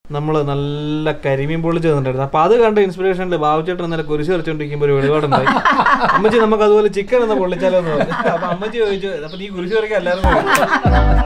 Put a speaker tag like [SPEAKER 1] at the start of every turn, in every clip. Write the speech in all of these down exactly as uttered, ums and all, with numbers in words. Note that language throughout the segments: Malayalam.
[SPEAKER 1] നമ്മൾ നല്ല കരിമീൻ പൊള്ളിച്ച് തന്നിട്ടുണ്ടായിരുന്നു. അപ്പോൾ അത് കണ്ട ഇൻസ്പിറേഷനിൽ ബാബുച്ചേട്ടൻ ഇന്നലെ കുരിശ് വരച്ചുകൊണ്ടിരിക്കുമ്പോൾ ഒരു വെളിപാടുണ്ടായി. അമ്മച്ചി നമുക്ക് അതുപോലെ ചിക്കൻ ഒന്ന് പൊള്ളിച്ചാലോ എന്ന് പറഞ്ഞു. അപ്പം അമ്മച്ചി ചോദിച്ചു, അപ്പം നീ കുരിശ് വരയ്ക്കാൻ എല്ലാവരും.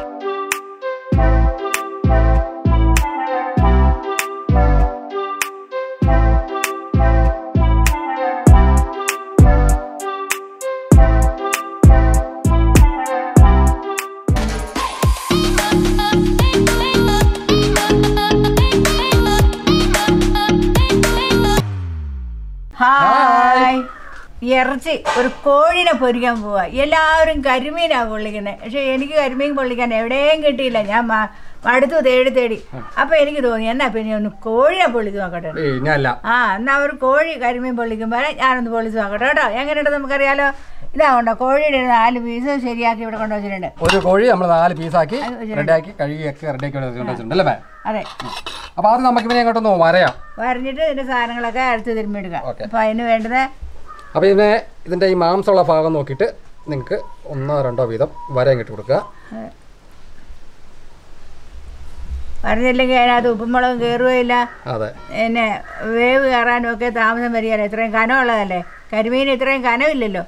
[SPEAKER 2] ഹായ്, ഇറച്ചി ഒരു കോഴിനെ പൊരിക്കാൻ പോവാ. എല്ലാവരും കരിമീനാണ് പൊള്ളിക്കുന്നത്. പക്ഷെ എനിക്ക് കരിമീൻ പൊള്ളിക്കാൻ എവിടെയും കിട്ടിയില്ല. ഞാൻ അടുത്ത് തേടി തേടി അപ്പൊ എനിക്ക് തോന്നി എന്നാ പിന്നെ ഒന്ന് കോഴിനെ പൊള്ളിച്ച് നോക്കട്ടെ. ആ എന്നാ ഒരു കോഴി കരിമീൻ പൊള്ളിക്കുമ്പോ ഞാനൊന്ന് പൊള്ളിച്ച് നോക്കട്ടെ കേട്ടോ. എങ്ങനെയുണ്ട് നമുക്കറിയാലോ. ഇതാകൊണ്ടോ കോഴിയുടെ നാല് പീസ് ശരിയാക്കി ഇവിടെ കൊണ്ടുവച്ചിട്ടുണ്ട്.
[SPEAKER 3] ഒരു കോഴി നമ്മൾ നാല് പീസാക്കി റെഡിയാക്കി കഴുകിയൊക്കെ റെഡിയാക്കി കൊണ്ടുവച്ചിട്ടുണ്ടല്ലേ.
[SPEAKER 2] അതെ.
[SPEAKER 3] അപ്പൊ അത് നമുക്ക് ഇവനെ അങ്ങോട്ടൊന്ന് വരയാം.
[SPEAKER 2] വരഞ്ഞിട്ട് ഇതിന്റെ സാധനങ്ങളൊക്കെ അരച്ച് തിരുമ്മിയെടുക്കാം. അപ്പൊ അതിന് വേണ്ടത്
[SPEAKER 3] അപ്പൊ ഇതിനെ ഇതിന്റെ ഈ മാംസമുള്ള ഭാഗം നോക്കിയിട്ട് നിങ്ങൾക്ക് ഒന്നോ രണ്ടോ വീതം വരയും കിട്ടി കൊടുക്കുക.
[SPEAKER 2] വരഞ്ഞില്ലെങ്കിൽ അതിനകത്ത് ഉപ്പുമുളകും കയറുകയില്ല.
[SPEAKER 3] അതെ.
[SPEAKER 2] പിന്നെ വേവ് കയറാനും ഒക്കെ താമസം വരികയല്ലോ. ഇത്രയും കനമുള്ളതല്ലേ. കരിമീൻ ഇത്രയും കനമില്ലല്ലോ.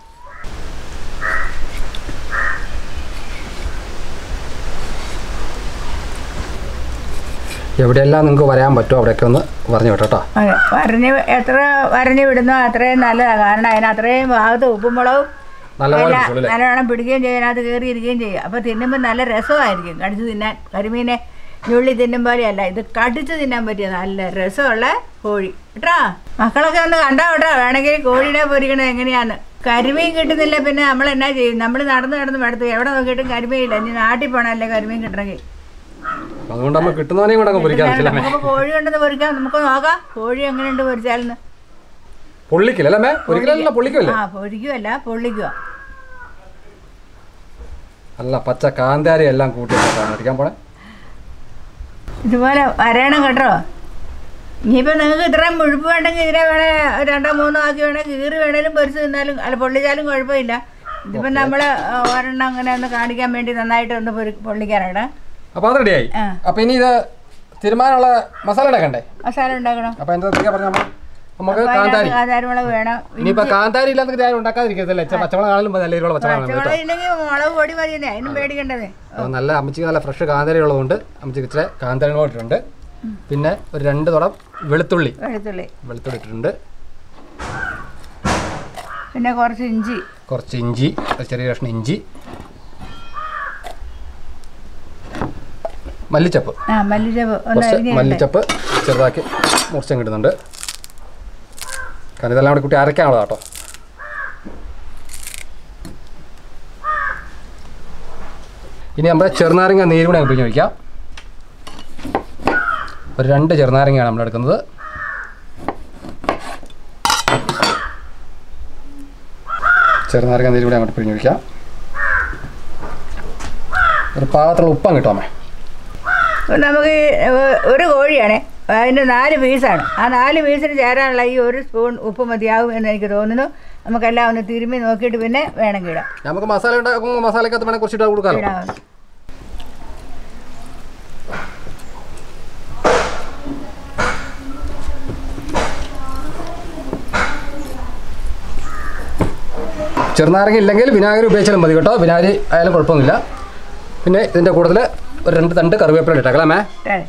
[SPEAKER 3] എവിടെയെല്ലാം നിങ്ങൾക്ക് വരാൻ പറ്റുമോ അവിടെയൊക്കെ ഒന്ന് പറഞ്ഞു വിട്ടോ.
[SPEAKER 2] അതെ, വരഞ്ഞ് എത്ര വരഞ്ഞ് വിടുന്നോ അത്രയും നല്ലതാണ്. കാരണം അതിന് അത്രയും ഭാഗത്ത് ഉപ്പുമുളകും നല്ലവണ്ണം പിടിക്കുകയും ചെയ്യും, അതിനകത്ത് കയറിയിരിക്കുകയും ചെയ്യും. അപ്പോൾ തിന്നുമ്പോൾ നല്ല രസമായിരിക്കും കടിച്ച് തിന്നാൻ. കരിമീനെ ഞുള്ളി തിന്നും പോലെയല്ല, ഇത് കടിച്ച് തിന്നാൻ പറ്റിയ നല്ല രസമുള്ള കോഴി കേട്ടോ. മക്കളൊക്കെ ഒന്ന് കണ്ടാ കേട്ടോ. വേണമെങ്കിൽ കോഴീനെ പൊരിക്കണത് എങ്ങനെയാന്ന്. കരിമീൻ കിട്ടുന്നില്ല പിന്നെ നമ്മൾ എന്നാ ചെയ്യും? നമ്മൾ നടന്ന് നടന്ന് മടുത്തു. എവിടെ നോക്കിയിട്ടും കരിമീൻ ഇല്ല. ഇനി നാട്ടിൽ പോകണമല്ലേ കരിമീൻ കിട്ടണമെങ്കിൽ.
[SPEAKER 3] അതുകൊണ്ട് നമ്മൾ കിട്ടുന്നവനെയും കൂടെ പൊരിക്കാം.
[SPEAKER 2] നമുക്ക് കോഴി ഉണ്ടെന്ന് പൊരിക്കാം. നമുക്ക് നോക്കാം കോഴി എങ്ങനെയുണ്ട് പൊരിച്ചാലെന്ന്.
[SPEAKER 3] പൊള്ളിക്കില്ലല്ലേ? പൊള്ളിക്കുമല്ലേ?
[SPEAKER 2] ആ പൊരിക്കുമല്ല, പൊള്ളിക്കുക.
[SPEAKER 3] അല്ല പച്ച കാന്താരി എല്ലാം കൂട്ടി അടിക്കാൻ പോണേ.
[SPEAKER 2] ഇതുപോലെ വരണം കേട്ടോ. ഇനിയിപ്പോൾ നിങ്ങൾക്ക് ഇത്രയും മുഴുപ്പ് വേണ്ടെങ്കിൽ ഇതിനെ വേണേ രണ്ടോ മൂന്നോ ആക്കി വേണേൽ കീറി വേണേലും പൊരിച്ച് തിന്നാലും അല്ല പൊള്ളിച്ചാലും കുഴപ്പമില്ല. ഇതിപ്പോൾ നമ്മൾ ഒരെണ്ണം അങ്ങനെ ഒന്ന് കാണിക്കാൻ വേണ്ടി നന്നായിട്ട് ഒന്ന് പൊരി പൊള്ളിക്കാനാണ്.
[SPEAKER 3] അപ്പോൾ അത് റെഡിയായി. അപ്പോൾ ഇനി ഇത് തീരുമാനമുള്ള മസാല ഉണ്ടാക്കണ്ടേ? മസാല
[SPEAKER 2] ഉണ്ടാക്കണം.
[SPEAKER 3] അപ്പോൾ എന്താ പറഞ്ഞാൽ നമുക്ക് കാന്താരി
[SPEAKER 2] കാന്താരിമുളക് വേണം.
[SPEAKER 3] ഇനിയിപ്പോൾ കാന്താരി ഇല്ലാത്ത ആരും ഉണ്ടാക്കാതിരിക്കത്തില്ല. പച്ചമുളകാണെങ്കിലും നല്ല രീതിയിലുള്ള പച്ചമുളക്
[SPEAKER 2] ഇല്ലെങ്കിൽ മുളക് പൊടി മതി. അതിനും പേടിക്കേണ്ടത്.
[SPEAKER 3] അപ്പോൾ നല്ല അമ്മച്ചിക്ക് നല്ല ഫ്രഷ് കാന്താരി ഉള്ളതുകൊണ്ട് അമ്മച്ചിക്ക് ഇച്ചിരി കാന്താരി മുളക് ഇട്ടിട്ടുണ്ട്. പിന്നെ ഒരു രണ്ട് തുടം വെളുത്തുള്ളി
[SPEAKER 2] വെളുത്തുള്ളി
[SPEAKER 3] വെളുത്തുള്ളി ഇട്ടിട്ടുണ്ട്.
[SPEAKER 2] പിന്നെ കുറച്ച് ഇഞ്ചി
[SPEAKER 3] കുറച്ച് ഇഞ്ചി ചെറിയ കഷ്ണം ഇഞ്ചി. മല്ലിച്ചപ്പ് കുറച്ച് മല്ലിച്ചപ്പ് ചെറുതാക്കി മുറിച്ചും കിട്ടുന്നുണ്ട്. കാരണം ഇതെല്ലാം കൂടി കുട്ടി അരയ്ക്കാനുള്ളത് കേട്ടോ. ഇനി നമ്മുടെ ചെറുനാരങ്ങ നീര് കൂടെ പിഴിഞ്ഞ് വയ്ക്കാം. ഒരു രണ്ട് ചെറുനാരങ്ങയാണ് നമ്മൾ എടുക്കുന്നത്. ചെറുനാരങ്ങ നീര് കൂടെ അങ്ങോട്ട് പിഴിഞ്ഞ് വയ്ക്കാം. ഒരു പാകത്തിലുള്ള ഉപ്പം കിട്ടുമേ.
[SPEAKER 2] നമുക്ക് ഒരു കോഴിയാണേ, അതിൻ്റെ നാല് പീസാണ്. ആ നാല് പീസിന് ചേരാനുള്ള ഈ ഒരു സ്പൂൺ ഉപ്പ് മതിയാവും എന്ന് എനിക്ക് തോന്നുന്നു. നമുക്കെല്ലാം ഒന്ന് തിരുമ്മി നോക്കിയിട്ട് പിന്നെ വേണമെങ്കിൽ ഇടാം.
[SPEAKER 3] നമുക്ക് മസാല ഉണ്ടാക്കുമ്പോൾ മസാലക്കകത്ത് വേണമെങ്കിൽ കുറച്ചിട്ട് കൊടുക്കാം. ചെറുനാരങ്ങ ഇല്ലെങ്കിൽ വിനാഗിരി ഉപയോഗിച്ചാലും മതി കേട്ടോ. വിനാഗിരി ആയാലും കുഴപ്പമൊന്നുമില്ല. പിന്നെ ഇതിൻ്റെ കൂടുതൽ ഒരു രണ്ട് തണ്ട് കറിവേപ്പില ഇട്ടേക്കലാമേ.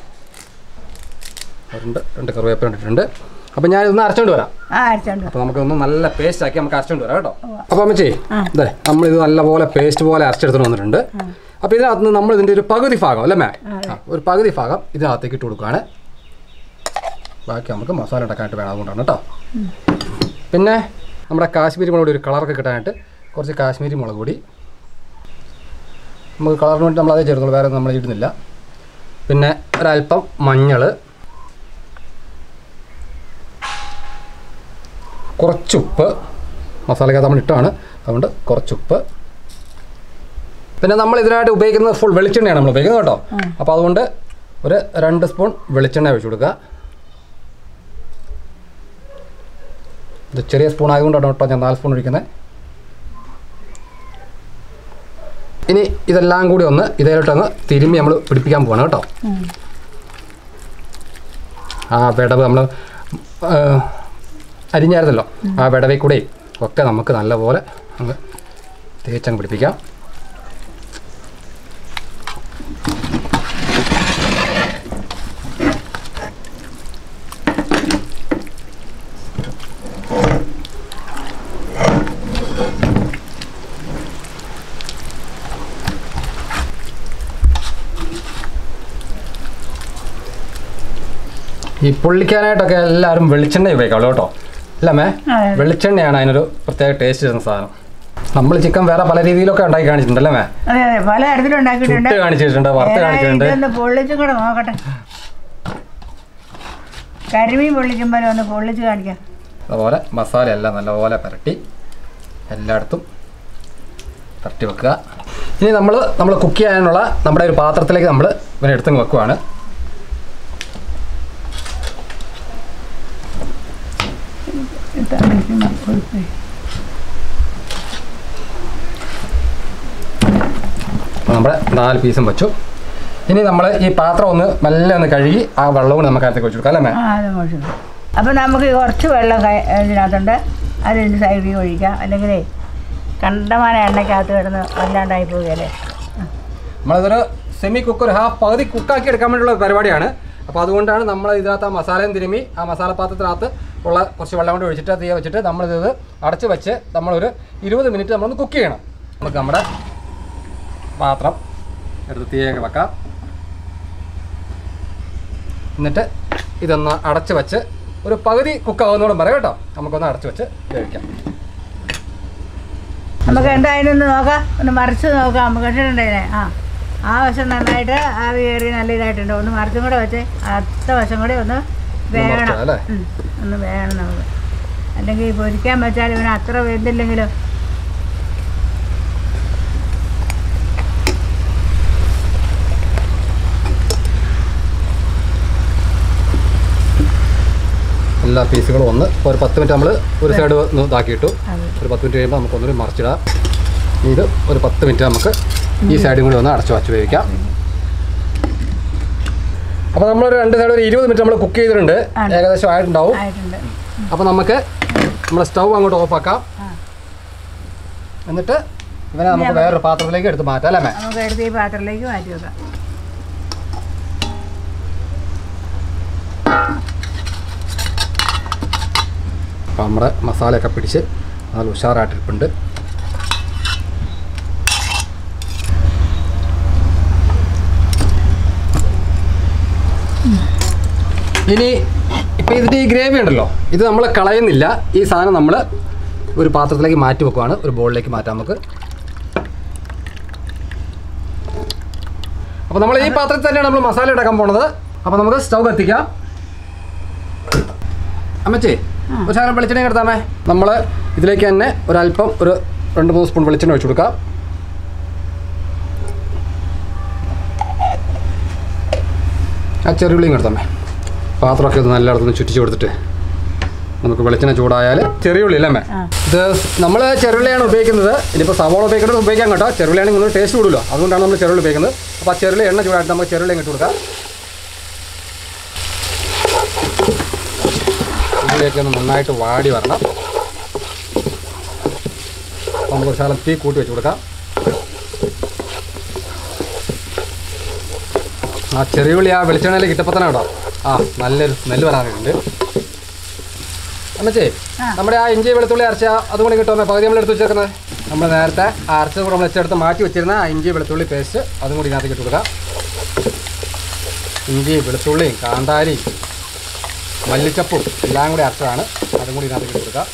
[SPEAKER 3] രണ്ട് രണ്ട് കറിവേപ്പില ഇട്ടിട്ടുണ്ട്. അപ്പോൾ ഞാൻ ഇതൊന്ന് അരച്ചുകൊണ്ട് വരാം. അപ്പോൾ നമുക്കൊന്ന് നല്ല പേസ്റ്റ് ആക്കി നമുക്ക് അരച്ചുകൊണ്ട് വരാം കേട്ടോ. അപ്പോൾ അമ്മച്ചി അതെ നമ്മളിത് നല്ലപോലെ പേസ്റ്റ് പോലെ അരച്ചെടുത്തുകൊണ്ട് വന്നിട്ടുണ്ട്. അപ്പോൾ ഇതിനകത്ത് നിന്ന് നമ്മൾ ഇതിൻ്റെ ഒരു പകുതി ഭാഗം അല്ലേ മേ? ആ ഒരു പകുതി ഭാഗം ഇതിനകത്തേക്ക് ഇട്ട് കൊടുക്കുകയാണ്. ബാക്കി നമുക്ക് മസാല ഉണ്ടാക്കാനായിട്ട് വേണം, അതുകൊണ്ടാണ് കേട്ടോ. പിന്നെ നമ്മുടെ കാശ്മീരി മുളക് പൊടി ഒരു കളറൊക്കെ കിട്ടാനായിട്ട് കുറച്ച് കാശ്മീരി മുളക് പൊടി നമുക്ക് കളറിന് വേണ്ടി നമ്മളതേ ചേർത്തുള്ളൂ, വേറെ നമ്മൾ ഇടുന്നില്ല. പിന്നെ ഒരല്പം മഞ്ഞൾ, കുറച്ചുപ്പ്, മസാലക്കകത്ത് നമ്മൾ ഇട്ടാണ് അതുകൊണ്ട് കുറച്ചുപ്പ്. പിന്നെ നമ്മൾ ഇതിനായിട്ട് ഉപയോഗിക്കുന്നത് ഫുൾ വെളിച്ചെണ്ണയാണ് നമ്മൾ ഉപയോഗിക്കുന്നത് കേട്ടോ. അപ്പോൾ അതുകൊണ്ട് ഒരു രണ്ട് സ്പൂൺ വെളിച്ചെണ്ണ ഒഴിച്ചു കൊടുക്കുക. ഇത് ചെറിയ സ്പൂൺ ആയതുകൊണ്ടാണ് കേട്ടോ ഞാൻ നാല് സ്പൂൺ ഒഴിക്കുന്നത്. ഇനി ഇതെല്ലാം കൂടി ഒന്ന് ഇതേലോട്ടൊന്ന് തിരുമ്മി നമ്മൾ പിടിപ്പിക്കാൻ പോവാണ് കേട്ടോ. ആ വിടവ് നമ്മൾ അരിഞ്ഞായിരുന്നല്ലോ ആ വിടവിൽ കൂടെയും ഒക്കെ നമുക്ക് നല്ലപോലെ അങ്ങ് തേച്ചങ്ങ് പിടിപ്പിക്കാം. ഈ പൊള്ളിക്കാനായിട്ടൊക്കെ എല്ലാവരും വെളിച്ചെണ്ണ ഉപയോഗിക്കാവുള്ളൂ കേട്ടോ. അല്ലമ്മേ, വെളിച്ചെണ്ണയാണ് അതിനൊരു പ്രത്യേക ടേസ്റ്റ് തരുന്ന സാധനം. നമ്മൾ ചിക്കൻ വേറെ പല രീതിയിലൊക്കെ ഉണ്ടാക്കി കാണിച്ചിട്ടുണ്ടല്ലേ മേ?
[SPEAKER 2] പല തരത്തിലും ഉണ്ടാക്കിയിട്ടുണ്ട്,
[SPEAKER 3] കാണിച്ചിട്ടുണ്ട്, വറുത്ത് കാണിച്ചിട്ടുണ്ട്.
[SPEAKER 2] പൊള്ളിച്ചും കൂടെ നോക്കട്ടെ, കരിമീൻ പൊള്ളിക്കുമ്പോൾ ഒന്ന് പൊള്ളിച്ച് കാണിക്കാം.
[SPEAKER 3] അതുപോലെ മസാല എല്ലാം നല്ലപോലെ പുരട്ടി എല്ലായിടത്തും പുരട്ടി വെക്കുക. ഇനി നമ്മൾ നമ്മൾ കുക്ക് ചെയ്യാനുള്ള നമ്മുടെ ഒരു പാത്രത്തിലേക്ക് നമ്മൾ ഇവനെ എടുത്തങ്ങ് വെക്കുവാണ്. നമ്മുടെ നാല് പീസും വെച്ചു. ഇനി നമ്മൾ ഈ പാത്രം ഒന്ന് മെല്ലെ ഒന്ന് കഴുകി ആ വെള്ളവും നമുക്ക് അകത്തേക്ക് വെച്ചു കൊടുക്കാം അല്ലേ മേ?
[SPEAKER 2] അപ്പം നമുക്ക് കുറച്ച് വെള്ളം ഇതിനകത്തുണ്ട്, അതിന് സൈഡിൽ ഒഴിക്കാം. അല്ലെങ്കിൽ കണ്ടമാന എണ്ണയ്ക്കകത്ത് കിടന്ന് വല്ലാണ്ടായി പോവുകയല്ലേ.
[SPEAKER 3] നമ്മളതൊരു സെമി കുക്ക്, ഒരു ഹാഫ് പകുതി കുക്കാക്കി എടുക്കാൻ വേണ്ടിയുള്ള പരിപാടിയാണ്. അപ്പോൾ അതുകൊണ്ടാണ് നമ്മൾ ഇതിനകത്ത് ആ മസാലയും തിരുമ്മി ആ മസാല പാത്രത്തിനകത്ത് ഉള്ള കുറച്ച് വെള്ളം കൊണ്ട് ഒഴിച്ചിട്ട് തീ വെച്ചിട്ട് നമ്മളിത് അടച്ച് വെച്ച് നമ്മളൊരു ഇരുപത് മിനിറ്റ് നമ്മളൊന്ന് കുക്ക് ചെയ്യണം. നമുക്ക് നമ്മുടെ പാത്രം എടുത്ത് തീയൊക്കെ വെക്കാം. എന്നിട്ട് ഇതൊന്ന് അടച്ച് വെച്ച് ഒരു പകുതി കുക്കാവുന്നോടും പറയാം കേട്ടോ. നമുക്കൊന്ന് അടച്ച് വെച്ച് കഴിക്കാം.
[SPEAKER 2] നമുക്ക് എന്തായാലും ഒന്ന് നോക്കാം, ഒന്ന് മറിച്ച് നോക്കാം. നമുക്ക് കണ്ടിട്ടുണ്ടേ ആ ആ വശം നന്നായിട്ട് ആവി കയറി നല്ല ഇതായിട്ടുണ്ട്. ഒന്ന് മറിച്ചും കൂടെ വെച്ച് അടുത്ത വശം കൂടെ ഒന്ന് വേണം, ഒന്ന് വേണം നമുക്ക്. അല്ലെങ്കിൽ പൊരിക്കാൻ വെച്ചാൽ ഇവന് അത്ര വെന്തില്ലെങ്കിലും
[SPEAKER 3] എല്ലാ പീസുകളും ഒന്ന് ഒരു പത്ത് മിനിറ്റ് നമ്മൾ ഒരു സൈഡ് ഒന്ന് ഇതാക്കിയിട്ടു. ഒരു പത്ത് മിനിറ്റ് കഴിയുമ്പോൾ നമുക്കൊന്നൊരു മറിച്ചിടാം. ഇത് ഒരു പത്ത് മിനിറ്റ് നമുക്ക് ഈ സൈഡും കൂടി ഒന്ന് അടച്ചു വച്ച് വേവിക്കാം. അപ്പോൾ നമ്മളൊരു രണ്ട് സൈഡ് ഒരു ഇരുപത് മിനിറ്റ് നമ്മൾ കുക്ക് ചെയ്തിട്ടുണ്ട്, ഏകദേശം ആയിട്ടുണ്ടാവും. അപ്പോൾ നമുക്ക് നമ്മുടെ സ്റ്റൗ അങ്ങോട്ട് ഓഫാക്കാം. എന്നിട്ട് ഇവനെ നമുക്ക് വേറൊരു പാത്രത്തിലേക്ക് എടുത്ത് മാറ്റാം അല്ലേ?
[SPEAKER 2] നമുക്ക് എടുത്ത് ഈ പാത്രത്തിലേക്ക് മാറ്റി വെക്കാം.
[SPEAKER 3] അപ്പോൾ നമ്മുടെ മസാലയൊക്കെ പിടിച്ച് നല്ല ഉഷാറായിട്ടിരിപ്പുണ്ട്. ഇനി ഇപ്പം ഇതിൻ്റെ ഈ ഗ്രേവി ഉണ്ടല്ലോ, ഇത് നമ്മൾ കളയുന്നില്ല. ഈ സാധനം നമ്മൾ ഒരു പാത്രത്തിലേക്ക് മാറ്റി വെക്കുവാണ്, ഒരു ബോളിലേക്ക് മാറ്റാം നമുക്ക്. അപ്പോൾ നമ്മൾ ഈ പാത്രത്തിൽ തന്നെയാണ് നമ്മൾ മസാല ഇടാക്കാൻ പോണത്. അപ്പോൾ നമുക്ക് സ്റ്റൗ കത്തിക്കാം. അമ്മച്ചേ, ഒരു ശകലം വെളിച്ചെണ്ണ എടുത്താമേ. നമ്മൾ ഇതിലേക്ക് തന്നെ ഒരല്പം ഒരു രണ്ട് മൂന്ന് സ്പൂൺ വെളിച്ചെണ്ണ ഒഴിച്ചു കൊടുക്കാം. ആ ചെറുള്ളിയും എടുത്താമേ. പാത്രമൊക്കെ ഇത് നല്ലയിടത്തൊന്ന് ചുറ്റിച്ച് കൊടുത്തിട്ട് നമുക്ക് വെളിച്ചെണ്ണ ചൂടായാൽ ചെറിയുള്ളി അല്ലേ അമ്മേ? ഇത് നമ്മൾ ചെറുള്ളിയാണ് ഉപയോഗിക്കുന്നത്. ഇനിയിപ്പോൾ സവാള ഉപയോഗിക്കുന്നത് ഉപയോഗിക്കാം കേട്ടോ. ചെറുള്ളിയാണെങ്കിൽ നിങ്ങൾ ടേസ്റ്റ് കൂടുമല്ലോ, അതുകൊണ്ടാണ് നമ്മൾ ചെറുള്ളി ഉപയോഗിക്കുന്നത്. അപ്പോൾ ആ ചെറുള്ളി എണ്ണ ചൂടായിട്ട് നമുക്ക് ചെറുള്ളിയും ഇട്ട് കൊടുക്കാം. ഉള്ളിയൊക്കെ ഒന്ന് നന്നായിട്ട് വാടി വരണം. നമുക്ക് ഒരു ശകലം തീ കൂട്ടി വെച്ച് കൊടുക്കാം. ആ ചെറിയ ഉള്ളി ആ വെളിച്ചെണ്ണയിൽ കിട്ടപ്പോൾ തന്നെ കേട്ടോ ആ നല്ലൊരു സ്മെല്ല് വരാനായിട്ടുണ്ട്. എന്നച്ചേ നമ്മുടെ ആ ഇഞ്ചി വെളുത്തുള്ളി അരച്ച അതും കൂടി കിട്ടുമോ? പകുതി നമ്മൾ എടുത്ത് വെച്ചേക്കുന്നത് നമ്മൾ നേരത്തെ അരച്ചത് കൂടെ നമ്മൾ വെച്ചെടുത്ത് മാറ്റി വെച്ചിരുന്ന ആ ഇഞ്ചി വെളുത്തുള്ളി പേസ്റ്റ് അതും കൂടി ഇതിനകത്ത് ഇട്ട് കൊടുക്കാം. ഇഞ്ചി വെളുത്തുള്ളിയും കാന്താരിയും മല്ലിച്ചപ്പും എല്ലാം കൂടി അരച്ചതാണ്, അതും കൂടി ഇതിനകത്ത് ഇട്ട് കൊടുക്കാം.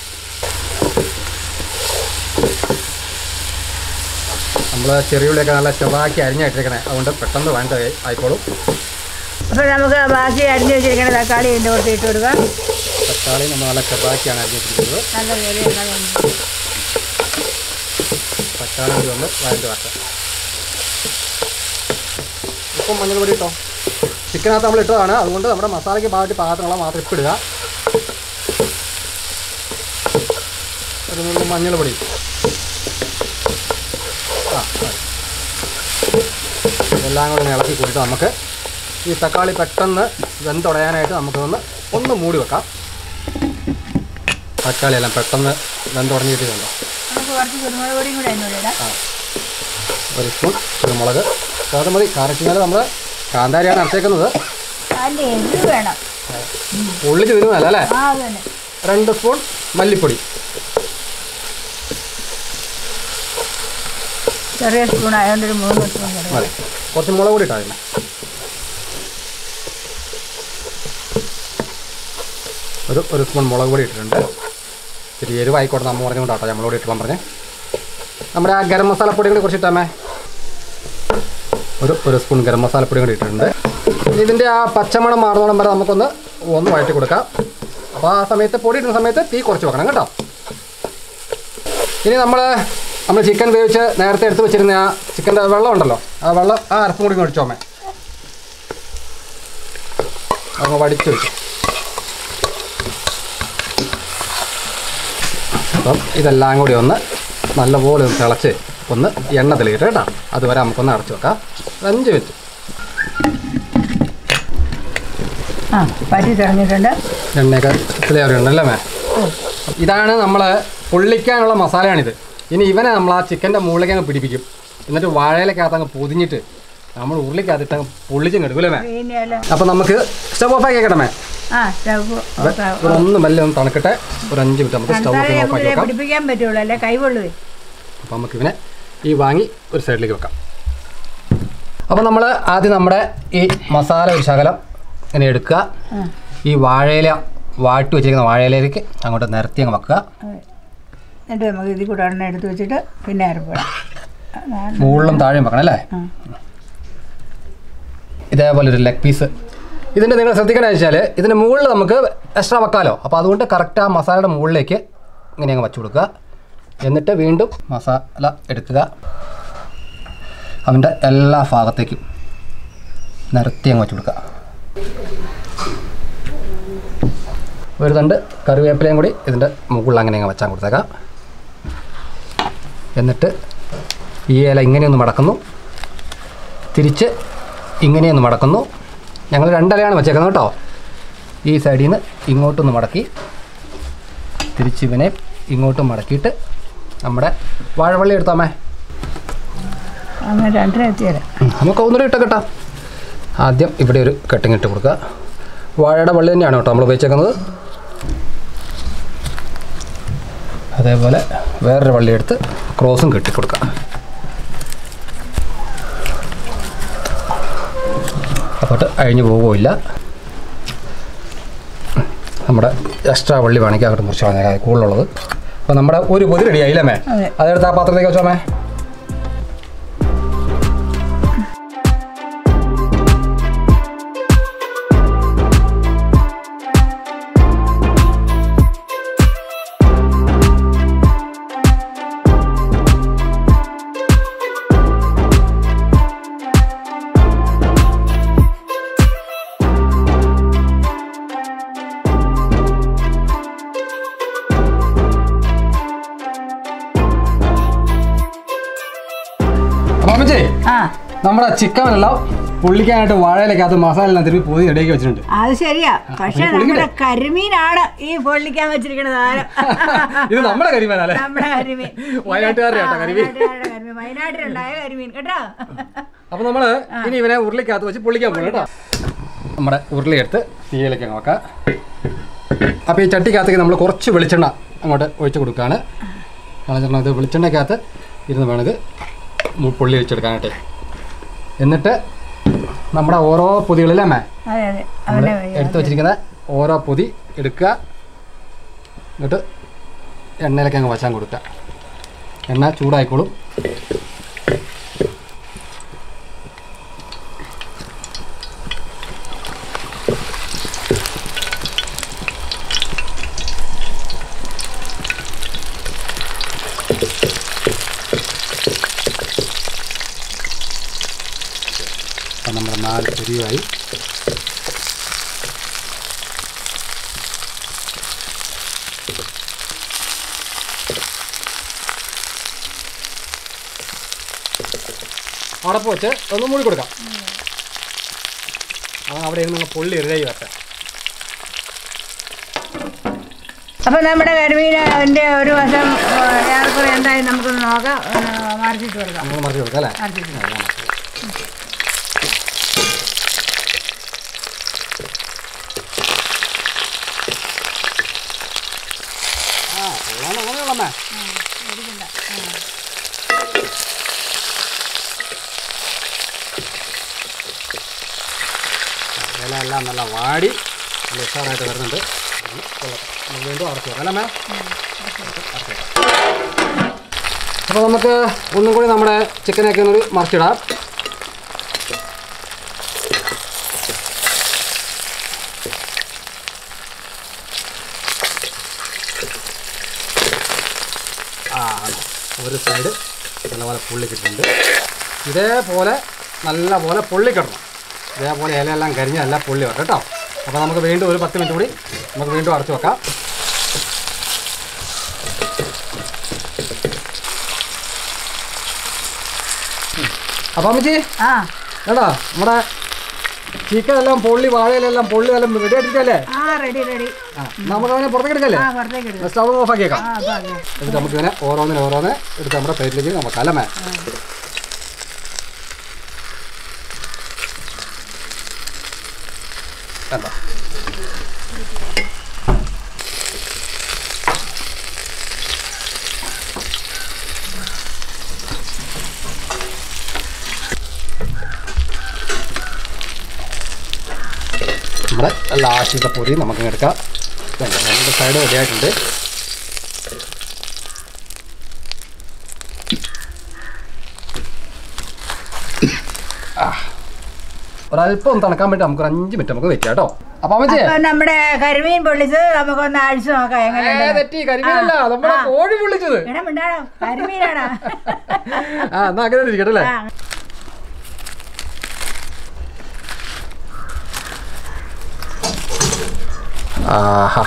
[SPEAKER 3] നമ്മൾ ചെറിയുള്ളിയൊക്കെ നല്ല ചെറുതാക്കി അരിഞ്ഞിട്ടിരിക്കണേ, അതുകൊണ്ട് പെട്ടെന്ന് വേണ്ട ആയിക്കോളും.
[SPEAKER 2] അപ്പോൾ നമുക്ക് ബാക്കി അരിഞ്ഞ് വെച്ചിരിക്കുന്ന തക്കാളി ഇതിൻ്റെ കൊടുത്ത് ഇട്ട് കൊടുക്കാം.
[SPEAKER 3] തക്കാളി നമ്മൾ നല്ല ചെറുതാക്കിയാണ് അരിഞ്ഞ് വെച്ചിരിക്കുന്നത്.
[SPEAKER 2] നല്ല
[SPEAKER 3] തക്കാളി കൂടി ഒന്ന് വഴണ്ട് വാക്കാം. ഇപ്പം മഞ്ഞൾ പൊടി ഇട്ടോ, ചിക്കനകത്ത് നമ്മൾ ഇട്ടതാണ്, അതുകൊണ്ട് നമ്മുടെ മസാലയ്ക്ക് പാകത്തി പാത്രങ്ങളെ മാത്രം ഇപ്പം ഇടുക. ഒരു നുള്ളു മഞ്ഞൾ പൊടി, ആ എല്ലാം കൂടി ഇളക്കി കൂട്ടിയിട്ട് നമുക്ക് ഈ തക്കാളി പെട്ടെന്ന് വെന്തുടയാനായിട്ട് നമുക്കൊന്ന് ഒന്ന് മൂടി വെക്കാം. തക്കാളിയെല്ലാം പെട്ടെന്ന് വെന്തുടഞ്ഞിട്ടുണ്ടോ. ആ ഒരു സ്പൂൺ കുരുമുളക് അത് മതി. കാരണം വെച്ച് കഴിഞ്ഞാൽ നമ്മൾ കാന്താരിയാണ് അരച്ചേക്കുന്നത്. പൊള്ളിച്ച് വരുന്നതല്ല അല്ലേ. രണ്ട് സ്പൂൺ മല്ലിപ്പൊടി,
[SPEAKER 2] ചെറിയ സ്പൂൺ ആയതുകൊണ്ട് ഒരു മൂന്ന് സ്പൂൺ
[SPEAKER 3] മതി. കുറച്ച് മുളക് പൊടി ഇട്ടാൽ മതി. ഒരു ഒരു സ്പൂൺ മുളക് പൊടി ഇട്ടിട്ടുണ്ട്. ഇത്തിരി എരിവായിക്കോട്ടെ നമ്മൾ പറഞ്ഞുകൊണ്ടാട്ടോ ഞാൻ മുളക് പൊടി ഇട്ടോളം പറഞ്ഞേ. നമ്മുടെ ആ ഗരം മസാലപ്പൊടി കൂടി കുറച്ച് ഇട്ടാമേ. ഒരു ഒരു സ്പൂൺ ഗരം മസാലപ്പൊടി കൂടി ഇട്ടിട്ടുണ്ട്. ഇനി ഇതിൻ്റെ ആ പച്ചമണം മാറുന്നോളം വരെ നമുക്കൊന്ന് ഒന്ന് വഴറ്റി കൊടുക്കാം. അപ്പോൾ ആ സമയത്ത് പൊടി ഇടുന്ന സമയത്ത് തീ കുറച്ച് വെക്കണം കേട്ടോ. ഇനി നമ്മൾ നമ്മൾ ചിക്കൻ വേവിച്ച് നേരത്തെ എടുത്ത് വെച്ചിരുന്ന ആ ചിക്കൻ്റെ വെള്ളം ഉണ്ടല്ലോ, ആ വെള്ളം ആ അരപ്പും കൂടി ഒഴിച്ചോമേ. അങ്ങ് വടിച്ച് വെച്ചു. അപ്പം ഇതെല്ലാം കൂടി ഒന്ന് നല്ലപോലെ ഒന്ന് തിളച്ച് ഒന്ന് എണ്ണ തെളിയിട്ട് കേട്ടോ. അതുവരെ നമുക്കൊന്ന് അടച്ചു വെക്കാം. അഞ്ച് മിനിറ്റ്.
[SPEAKER 2] ആ പറ്റി തിളഞ്ഞിട്ടുണ്ട്.
[SPEAKER 3] എണ്ണയൊക്കെ ക്ലിയറുണ്ടല്ലേ മേ. ഇതാണ് നമ്മൾ പൊള്ളിക്കാനുള്ള മസാലയാണിത്. ഇനി ഇവനെ നമ്മൾ ആ ചിക്കൻ്റെ മുകളിലേക്ക് അങ്ങ് പിടിപ്പിക്കും. എന്നിട്ട് വാഴയിലേക്കകത്ത് അങ്ങ് പൊതിഞ്ഞിട്ട് നമ്മൾ ഉരുളിക്കകത്തിട്ട് അങ്ങ് പൊള്ളിച്ചങ്ങ് എടുക്കൂലേ മേ. അപ്പം നമുക്ക് സ്റ്റവ് ഓഫ് ആക്കി കേട്ടമേ. ഒന്ന് മെല്ലെ ഒന്ന് തണുക്കട്ടെ. ഒരു അഞ്ച് മിനിറ്റ് നമുക്ക് സ്റ്റവ് ഓഫ് ആക്കി വെക്കാം.
[SPEAKER 2] പിടിപ്പിക്കാൻ പറ്റുള്ളൂ അല്ലേ കൈ പൊള്ളുവേ.
[SPEAKER 3] അപ്പം നമുക്ക് ഇവനെ ഈ വാങ്ങി ഒരു സൈഡിലേക്ക് വെക്കാം. അപ്പം നമ്മൾ ആദ്യം നമ്മുടെ ഈ മസാല ഒരു ശകലം ഇങ്ങനെ എടുക്കുക. ഈ വാഴയില വാട്ടി വെച്ചിരിക്കുന്ന വാഴയിലേക്ക് അങ്ങോട്ട് നിരത്തി അങ്ങ് വെക്കുക.
[SPEAKER 2] എന്നിട്ട് നമുക്ക് ഇതിൽ കൂടെ എണ്ണ എടുത്ത് വെച്ചിട്ട് പിന്നെ അരപ്പിടാം.
[SPEAKER 3] മുകളിലും താഴെയും വെക്കണം അല്ലേ. ഇതേപോലെ ഒരു ലെഗ് പീസ്. ഇതിൻ്റെ നിങ്ങൾ ശ്രദ്ധിക്കണമെന്ന് വെച്ചാൽ ഇതിൻ്റെ മുകളിൽ നമുക്ക് എക്സ്ട്രാ വെക്കാമല്ലോ. അപ്പോൾ അതുകൊണ്ട് കറക്റ്റ് ആ മസാലയുടെ മുകളിലേക്ക് ഇങ്ങനെ അങ്ങ് വെച്ച് കൊടുക്കുക. എന്നിട്ട് വീണ്ടും മസാല എടുക്കുക. അതിൻ്റെ എല്ലാ ഭാഗത്തേക്കും നിരത്തി അങ്ങ് വെച്ച് കൊടുക്കുക. ഒരു തണ്ട് കറിവേപ്പിലയും കൂടി ഇതിൻ്റെ മുകളിൽ അങ്ങനെ അങ്ങ് വെച്ചാൽ കൊടുത്തേക്കാം. എന്നിട്ട് ഈ ഇല ഇങ്ങനെയൊന്ന് മടക്കുന്നു, തിരിച്ച് ഇങ്ങനെയൊന്ന് മടക്കുന്നു. ഞങ്ങൾ രണ്ടിലയാണ് വെച്ചേക്കുന്നത് കേട്ടോ. ഈ സൈഡിൽ നിന്ന് ഇങ്ങോട്ടൊന്ന് മടക്കി തിരിച്ച് ഇവനെ ഇങ്ങോട്ടും മടക്കിയിട്ട് നമ്മുടെ വാഴവള്ളി എടുത്താമേ. നമുക്ക് ഒന്നുകൂടി ഇട്ട കേട്ടോ. ആദ്യം ഇവിടെ ഒരു കട്ടിങ് ഇട്ട് കൊടുക്കുക. വാഴയുടെ വള്ളി തന്നെയാണ് കേട്ടോ നമ്മൾ ഉപയോഗിച്ചേക്കുന്നത്. അതേപോലെ വേറൊരു വള്ളി എടുത്ത് ക്രോസും കെട്ടിക്കൊടുക്കുക. അപ്പോട്ട് അഴിഞ്ഞു പോകുകയില്ല. നമ്മുടെ എക്സ്ട്രാ വള്ളി വേണമെങ്കിൽ അങ്ങോട്ട് മുറിച്ച് കളഞ്ഞാൽ കൂടുതലുള്ളത്. അപ്പോൾ നമ്മുടെ ഒരു പൊതി റെഡിയായില്ലേ മേ. അതെടുത്ത് ആ പാത്രത്തിലേക്ക് വെച്ചോ മേ. നമ്മുടെ ചിക്കൻ എല്ലാം പൊള്ളിക്കാനായിട്ട് വാഴയിലേക്കകത്ത് മസാല എല്ലാം തിരുമ്പി പോയി റെഡിയാക്കി വെച്ചിട്ടുണ്ട്.
[SPEAKER 2] അത് ശരിയാ. പക്ഷെ നമ്മുടെ കരിമീനാണ് ഈ പൊള്ളിക്കാൻ വെച്ചിരിക്കുന്നത്.
[SPEAKER 3] ഇത് നമ്മുടെ കരിമീനല്ലേ.
[SPEAKER 2] നമ്മുടെ കരിമീൻ
[SPEAKER 3] വയനാട്ടുകാരുടെ കരിമീൻ.
[SPEAKER 2] വയനാട്ടിലുണ്ടായ കരിമീൻ കേട്ടോ.
[SPEAKER 3] അപ്പൊ നമ്മള് ഇനി ഇവനെ ഉരുളിക്കകത്ത് വെച്ച് പൊള്ളിക്കാൻ പോകും കേട്ടോ. നമ്മുടെ ഉരുളി എടുത്ത് തീയിലേക്ക് നോക്കാം. അപ്പൊ ഈ ചട്ടിക്കകത്തേക്ക് നമ്മൾ കുറച്ച് വെളിച്ചെണ്ണ അങ്ങോട്ട് ഒഴിച്ച് കൊടുക്കുകയാണ്. ഇത് വെളിച്ചെണ്ണക്കകത്ത് ഇരുന്ന് വേണത് പൊള്ളി വെച്ചെടുക്കാനായിട്ട്. എന്നിട്ട് നമ്മുടെ ഓരോ പൊതികളിലേ എടുത്ത് വെച്ചിരിക്കുന്ന ഓരോ പൊതി എടുക്കുക. എന്നിട്ട് എണ്ണയിലേക്ക് അങ്ങ് വച്ചാൻ കൊടുക്കുക. എണ്ണ ചൂടായിക്കോളും. അപ്പം നമ്മുടെ നാല് പൊരിയായി. അടപ്പ് വെച്ച് ഒന്ന് മൂടി കൊടുക്കാം. അവൻ അവിടെ ഇരുന്ന് പൊള്ളി റെഡി വരട്ടെ.
[SPEAKER 2] അപ്പൊ നമ്മുടെ കരിമീനിന്റെ ഒരു വശം ഏറെക്കുറെ എന്തായാലും നമുക്കൊന്ന് നോക്കാം, മറിച്ചിട്ട് കൊടുക്കാം.
[SPEAKER 3] നമുക്ക് മറിച്ച് കൊടുക്കാം അല്ലേ? ആ കൊള്ളാം, അങ്ങനെയുള്ളമ്മേ. ഇല എല്ലാം നല്ല വാടി നല്ല ഉഷാറായിട്ട് വരുന്നുണ്ട്. വീണ്ടും അടച്ചു വെക്കാം അല്ലേ? അപ്പോൾ നമുക്ക് ഒന്നും കൂടി നമ്മുടെ ചിക്കനൊക്കെ ഒന്നൊരു മറിച്ചിടാം. ആ ഒരു സൈഡ് നല്ലപോലെ പൊള്ളിക്കിട്ടുണ്ട്. ഇതേപോലെ നല്ലപോലെ പൊള്ളിക്കിടണം. ഇതേപോലെ ഇലയെല്ലാം കരിഞ്ഞ് നല്ല പൊള്ളി വരട്ടെ കേട്ടോ. അപ്പോൾ നമുക്ക് വീണ്ടും ഒരു പത്ത് മിനിറ്റ് കൂടി നമുക്ക് വീണ്ടും അടച്ചു വെക്കാം. അപ്പം അമ്മച്ചി
[SPEAKER 2] ആ
[SPEAKER 3] കേട്ടോ നമ്മുടെ ചിക്കൻ എല്ലാം പൊള്ളി വാഴയിലെല്ലാം പൊള്ളി എല്ലാം റെഡി ആയിട്ടിരിക്കല്ലേ?
[SPEAKER 2] ആ റെഡി റെഡി.
[SPEAKER 3] ആ നമുക്ക് അവനെ പുറത്തേക്ക് എടുക്കല്ലേ?
[SPEAKER 2] ആ പുറത്തേക്ക് എടുക്കാം.
[SPEAKER 3] സ്റ്റവ് ഓഫ് ആക്കിയേക്കാം.
[SPEAKER 2] ആ അതെ.
[SPEAKER 3] എന്നിട്ട് നമുക്ക് ഇങ്ങനെ ഓരോന്നിനെ ഓരോന്ന് എടുത്ത് നമ്മുടെ പ്ലേറ്റിലേക്ക് നമുക്ക് അല്ലമേ. കണ്ടോ നമ്മുടെ ലാസ്റ്റത്തെ പൊരി നമുക്ക് എടുക്കാം. രണ്ട് സൈഡ് റെഡി ആയിട്ടുണ്ട്. ഒരല്പം തണക്കാൻ വേണ്ടി നമുക്ക് അഞ്ച് മിനിറ്റ് നമുക്ക് വെക്കാം കേട്ടോ. അപ്പൊ
[SPEAKER 2] നമ്മുടെ കരിമീൻ പൊള്ളിച്ചത് നമുക്കൊന്ന് അഴിച്ചു നോക്കാം.
[SPEAKER 3] തെറ്റി കരിമീനല്ല, നമ്മുടെ കോഴി പൊള്ളിച്ചത്.
[SPEAKER 2] കരിമീനാണ്.
[SPEAKER 3] ആ എന്നാ അങ്ങനെ ഇരിക്കട്ടെ അല്ലേ? ആഹാ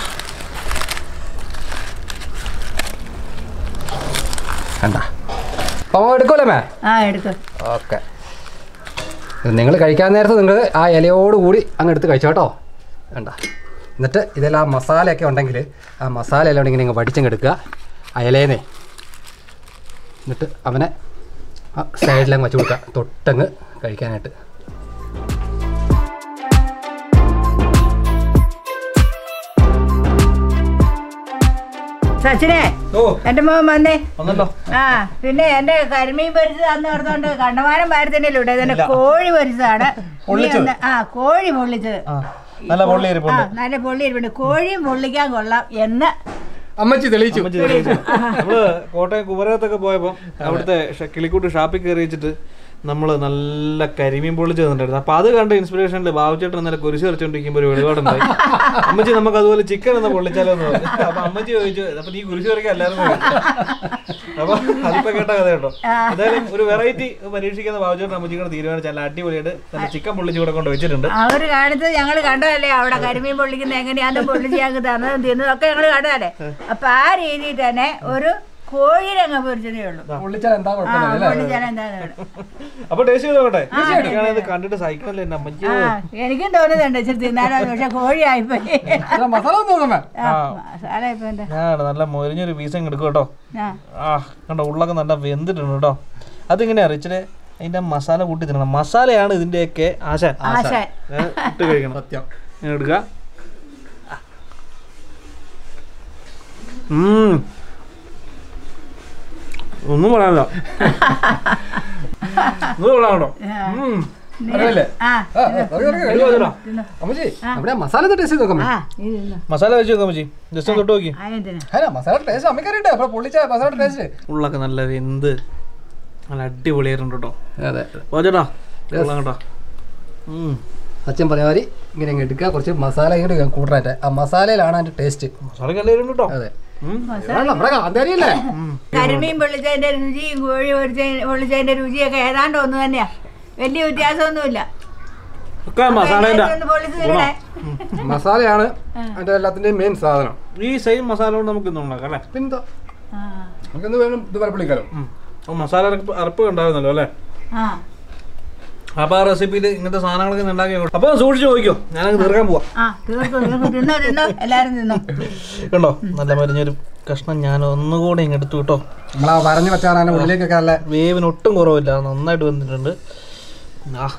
[SPEAKER 3] കണ്ട അപ്പം എടുക്കുമല്ലേ മേ?
[SPEAKER 2] ആ എടുക്കും.
[SPEAKER 3] ഓക്കെ. നിങ്ങൾ കഴിക്കാൻ നേരത്ത് നിങ്ങൾ ആ ഇലയോട് കൂടി അങ്ങ് എടുത്ത് കഴിച്ചോ കേട്ടോ. വേണ്ട എന്നിട്ട് ഇതെല്ലാം മസാലയൊക്കെ ഉണ്ടെങ്കിൽ ആ മസാല എല്ലാം ഉണ്ടെങ്കിൽ നിങ്ങൾ വടിച്ചങ്ങ് എടുക്കുക ആ ഇലേന്നേ. എന്നിട്ട് അവനെ ആ സൈഡിലങ്ങ് വെച്ച് കൊടുക്കുക തൊട്ടങ്ങ് കഴിക്കാനായിട്ട്.
[SPEAKER 2] സച്ചിനെ എന്റെ മോൻ വന്നേ. ആ പിന്നെ എന്റെ കരിമീൻ പൊരിച്ചതാന്ന് പറഞ്ഞോണ്ട് കണ്ടമാനം വാരത്തിനല്ലോ ഇവിടെ. ഇതെന്നെ കോഴി പൊരിച്ചതാണ്. ആ കോഴി പൊള്ളിച്ചത്
[SPEAKER 1] നല്ല പൊള്ളി
[SPEAKER 2] നല്ല പൊള്ളി ഇരിപ്പുണ്ട്. കോഴിയും പൊള്ളിക്കാൻ കൊള്ളാം എന്ന്
[SPEAKER 3] അമ്മച്ചി തെളിയിച്ചു.
[SPEAKER 1] നമ്മള് കോട്ടയം കുമരകത്തൊക്കെ പോയപ്പോ അവിടുത്തെ കിളിക്കൂട്ട് ഷാപ്പിൽ കയറി വെച്ചിട്ട് നമ്മൾ നല്ല കരിമീൻ പൊള്ളിച്ച് തന്നിട്ടുണ്ടായിരുന്നു. അപ്പൊ അത് കണ്ട ഇൻസ്പിറേഷനിൽ ബാബുച്ചേട്ടൻ നല്ല കുരിശ് വരച്ചോണ്ടിരിക്കുമ്പോൾ ഒരു വെളിപാടുണ്ടായി. അമ്മച്ചി നമുക്ക് അതുപോലെ ചിക്കൻ ഒന്ന് പൊള്ളിച്ചാലോ എന്ന് പറഞ്ഞു. അപ്പൊ അമ്മച്ചി ചോദിച്ചു അപ്പൊ നീ കുരിശ് വരയ്ക്കാൻ അല്ലായിരുന്നു. അപ്പൊ അതിപ്പോ കേട്ട കഥ കേട്ടോ. എന്തായാലും ഒരു വെറൈറ്റി പരീക്ഷിക്കുന്ന ബാബുച്ചേട്ടൻ അമ്മച്ചിക്കൂടെ തീരുമാനിച്ചു നല്ല അടിപൊളിയായിട്ട് നല്ല ചിക്കൻ പൊള്ളിച്ച് കൂടെ കൊണ്ട് വെച്ചിട്ടുണ്ട്.
[SPEAKER 2] അവര് കാണിച്ചത് ഞങ്ങൾ കണ്ടതല്ലേ അവിടെ കരിമീൻ പൊള്ളിക്കുന്ന എങ്ങനെയാന്ന് പൊള്ളിച്ച് ഞങ്ങൾക്ക് തന്നതും തിന്നതൊക്കെ ഞങ്ങൾ കണ്ടതല്ലേ. അപ്പൊ ആ രീതിയിൽ തന്നെ ഒരു കോഴിരങ്ങ പൊരിച്ചതേ ഉള്ളൂ. എനിക്കും തോന്നുന്നുണ്ട് ഇച്ചിരി തിന്നാലോ, പക്ഷെ കോഴിയായിപ്പോയി.
[SPEAKER 1] നല്ല മൊരിഞ്ഞൊരു പീസ് എടുക്കും കേട്ടോ. ആ കണ്ടോ ഉള്ളൊക്കെ നല്ല വെന്തിട്ടുണ്ട് കേട്ടോ. അതിങ്ങനെയാ ഇച്ചിരി അതിന്റെ മസാല കൂട്ടി തിന്നണം. മസാലയാണ് ഇതിന്റെയൊക്കെ ആശാൻ. ഇട്ട് കഴിക്കണം. സത്യം എടുക്ക. ഒന്നും പറയാനല്ലോ.
[SPEAKER 3] മസാല ടേസ്റ്റ് നോക്കാം.
[SPEAKER 1] മസാല വെച്ച് നോക്കാം മച്ചി. ജസ്റ്റ് തൊട്ട് നോക്കി.
[SPEAKER 3] മസാല ടേസ്റ്റ് അമ്മക്കറിയട്ടെ. പൊള്ളിച്ച മസാല ടേസ്റ്റ്
[SPEAKER 1] ഉള്ളൊക്കെ നല്ല വെന്ത് നല്ല അടിപൊളിയായിട്ടുണ്ട് കേട്ടോ. അതെ ചേട്ടാ കേട്ടോ.
[SPEAKER 3] അച്ഛൻ പറഞ്ഞ മാതിരി ഇങ്ങനെ എടുക്കുക. കുറച്ച് മസാല ഇങ്ങോട്ട് കൂട്ടാനായിട്ട് ആ മസാലയിലാണ് അതിന്റെ ടേസ്റ്റ്.
[SPEAKER 1] മസാല കല്ലേരുണ്ട് കേട്ടോ.
[SPEAKER 3] അതെ
[SPEAKER 2] കരിമീൻ പൊള്ളിച്ചതിന്റെ രുചിയും കോഴി പൊള്ളിച്ചതിന്റെ രുചിയൊക്കെ ഏതാണ്ട് ഒന്ന് തന്നെയാ. വലിയ വ്യത്യാസമൊന്നുമില്ല.
[SPEAKER 3] മസാലയാണ് അതിന്റെ എല്ലാത്തിന്റെയും മെയിൻ സാധനം.
[SPEAKER 1] ഈ സെയിം മസാല കൊണ്ട് നമുക്ക് ഇന്ന് ഉണ്ടാക്കാം അല്ലേ?
[SPEAKER 3] പിന്നെന്താ നമുക്ക് വേണം ഇത് വരപ്പിളിക്കാലോ.
[SPEAKER 1] മസാല അറപ്പ് ഉണ്ടായിരുന്നല്ലോ അല്ലേ? അപ്പൊ ആ റെസിപ്പിയിൽ ഇങ്ങനത്തെ സാധനങ്ങളൊക്കെ ഉണ്ടാക്കി അപ്പൊ സൂക്ഷിച്ചു നോക്കിയോ ഞാനങ്ങ് തീർക്കാൻ പോവാം. കണ്ടോ നല്ല മരിഞ്ഞൊരു കഷ്ണം ഞാൻ ഒന്നുകൂടെ ഇങ്ങ് എടുത്തു കേട്ടോ.
[SPEAKER 3] നമ്മളാ വരഞ്ഞു വെച്ചാൽ ഉള്ളിലേക്കൊക്കെ അല്ല
[SPEAKER 1] വേവിന് ഒട്ടും കുറവില്ല, നന്നായിട്ട് വന്നിട്ടുണ്ട്. ആ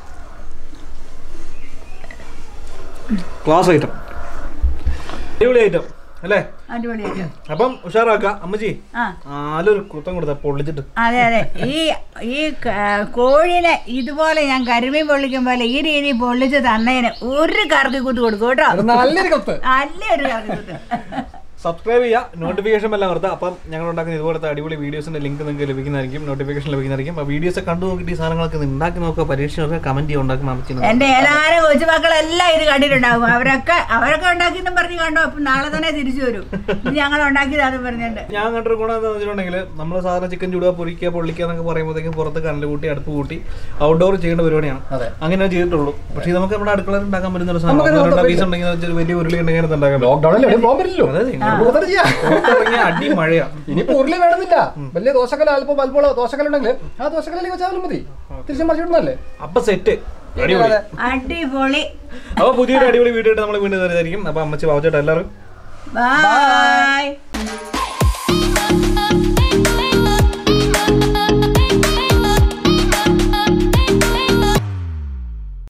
[SPEAKER 1] ക്ലാസ് ഐറ്റം, അടിപൊളി ഐറ്റം അല്ലേ? അപ്പം ഉഷാറാക്കാം അമ്മച്ചി. നല്ലൊരു കുത്തം കൊടുത്ത പൊള്ളിച്ചിട്ട്.
[SPEAKER 2] അതെ അതെ, ഈ ഈ കോഴിനെ ഇതുപോലെ ഞാൻ കരിമീൻ പൊള്ളിക്കും പോലെ ഈ രീതി പൊള്ളിച്ച് തന്നതിന് ഒരു കറക്കി കുത്ത് കൊടുക്കും കേട്ടോ.
[SPEAKER 3] നല്ലൊരു കുത്ത്,
[SPEAKER 2] നല്ലൊരു കറക്കി കുത്ത്.
[SPEAKER 1] സബ്സ്ക്രൈബ് ചെയ്യുക, നോട്ടിഫിക്കേഷൻ എല്ലാം കൊടുത്താൽ അപ്പം ഞങ്ങൾ ഉണ്ടാക്കുന്ന ഇതുപോലത്തെ അടിപൊളി വീഡിയോസിന്റെ ലിങ്ക് നിങ്ങൾക്ക് ലഭിക്കുന്നതായിരിക്കും, നോട്ടിഫിക്കേഷൻ ലഭിക്കുന്നതായിരിക്കും. അപ്പോൾ വീഡിയോസ് കണ്ടു നോക്കിയിട്ട് ഈ സാധനങ്ങളൊക്കെ ഉണ്ടാക്കി നോക്കുക, പരീക്ഷ നോക്കുക, കമന്റ് ചെയ്യുക, ഉണ്ടാക്കി മാമിച്ചു.
[SPEAKER 2] എന്റെ എല്ലാവരും കൊച്ചുമക്കളെല്ലാം ഇത് കണ്ടിട്ടുണ്ടാകും. അവരൊക്കെ അവരൊക്കെ ഉണ്ടാക്കിയെന്നും പറഞ്ഞ് കണ്ടോ, അപ്പം നാളെ തന്നെ തിരിച്ചു വരും ഇത് ഞങ്ങൾ ഉണ്ടാക്കിയതാണെന്ന് പറഞ്ഞിട്ട്.
[SPEAKER 1] ഞാൻ കണ്ടൊരു ഗുണം എന്താണെന്ന് വെച്ചിട്ടുണ്ടെങ്കിൽ നമ്മൾ സാധാരണ ചിക്കൻ ചുടുക, പൊരിക്കുക, പൊള്ളിക്കുക എന്നൊക്കെ പറയുമ്പോഴത്തേക്കും പുറത്ത് കനൽ കൂട്ടി അടുപ്പ് കൂട്ടി ഔട്ട്ഡോർ ചെയ്യേണ്ട പരിപാടിയാണ്. അങ്ങനെ ചെയ്തിട്ടുള്ളൂ. പക്ഷേ നമുക്ക് നമ്മുടെ അടുക്കളയിൽ ഉണ്ടാക്കാൻ പറ്റുന്ന ഒരു സാധനം പീസ് ഉണ്ടെങ്കിൽ വലിയ ഉരുളി ഉണ്ടെങ്കിൽ ഉണ്ടാക്കാൻ അടി മഴയാ.
[SPEAKER 3] ഇനിയിപ്പോ ഉരുളി വേണമെന്നില്ല, വലിയ ദോശക്കല അല്പം വലുപ്പമുള്ള ദോശക്കലുണ്ടെങ്കിൽ ആ ദോശക്കല്ലിൽ വെച്ചാലും മതി, തിരിച്ചു മറിച്ചിടുന്നല്ലേ.
[SPEAKER 1] അപ്പൊ സെറ്റ്
[SPEAKER 2] അടിപൊളി.
[SPEAKER 1] അപ്പൊ പുതിയൊരു അടിപൊളി വീഡിയോ ആയിട്ട് നമ്മൾ വീണ്ടും തരുന്നതായിരിക്കും. അപ്പൊ അമ്മച്ചി ബാബുചേട്ടാ എല്ലാവരും
[SPEAKER 2] ബൈ.